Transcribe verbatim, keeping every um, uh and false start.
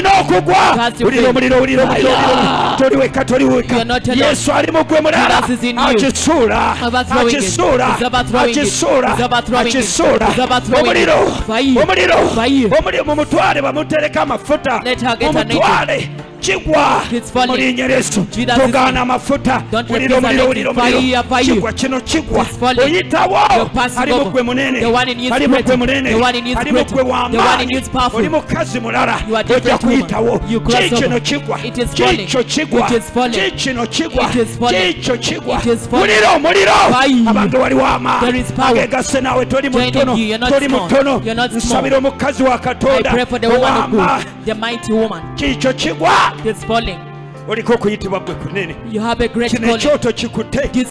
olina okugwa ulira omuliro ulira omuliro toliweka toliweka Yesu ali mugwe mulala akisuula akisuula akisuula akisuula omuliro omuliro omuliro mumutwale bamutereka amafuta mumutwale chigwa mulinnya Yesu tugana amafuta muliro omuliro muliro omuliro chigwa kino chigwa oyitawo ali mugwe munene ali mugwe munene ali mugwe w'amaanyi oli mukazi mulala ojja kuyitawo kikino kigwa kikyo kigwa kikino kigwa kikyo kigwa muliro omuliro abantu wali w'amaanyi agegasse naawe toli mutono toli mutono nsabira omukazi wa Katonda ow'amaanyi kikyo kigwa is falling. oliko okuyitibwa gwe kunene You have a great kino ekyoto kikutte